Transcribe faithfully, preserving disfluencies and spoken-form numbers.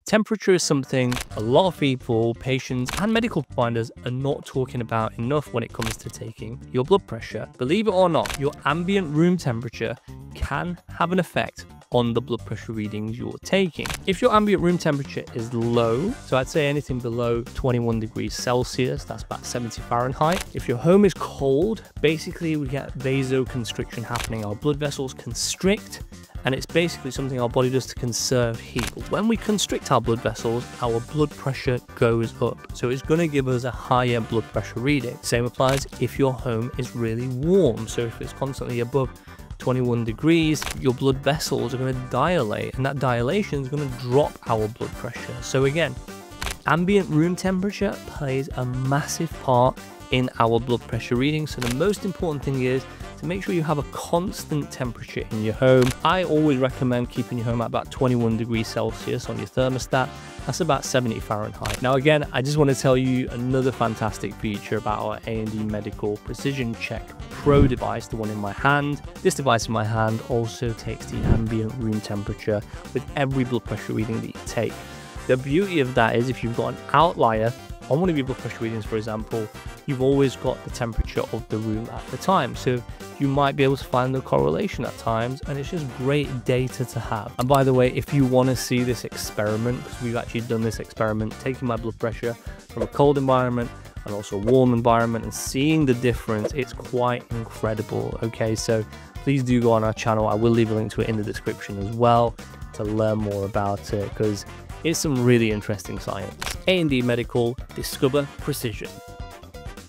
Temperature is something a lot of people, patients, and medical providers are not talking about enough when it comes to taking your blood pressure. Believe it or not, your ambient room temperature can have an effect on the blood pressure readings you're taking. If your ambient room temperature is low, so I'd say anything below twenty-one degrees Celsius, that's about seventy Fahrenheit. If your home is cold, basically we get vasoconstriction happening. Our blood vessels constrict, and it's basically something our body does to conserve heat. But when we constrict our blood vessels, our blood pressure goes up. So it's going to give us a higher blood pressure reading. Same applies if your home is really warm. So if it's constantly above twenty-one degrees, your blood vessels are going to dilate, and that dilation is going to drop our blood pressure. So again, ambient room temperature plays a massive part in our blood pressure reading. So the most important thing is to make sure you have a constant temperature in your home. I always recommend keeping your home at about twenty-one degrees Celsius on your thermostat. That's about seventy Fahrenheit. Now again, I just want to tell you another fantastic feature about our A and D Medical Precision Check Pro device, the one in my hand. This device in my hand also takes the ambient room temperature with every blood pressure reading that you take. The beauty of that is if you've got an outlier on one of your blood pressure readings, for example, you've always got the temperature of the room at the time. So you might be able to find the correlation at times, and it's just great data to have. And by the way, if you want to see this experiment, because we've actually done this experiment, taking my blood pressure from a cold environment and also a warm environment and seeing the difference, it's quite incredible. Okay, so please do go on our channel. I will leave a link to it in the description as well to learn more about it, because it's some really interesting science. A and D Medical, discover precision.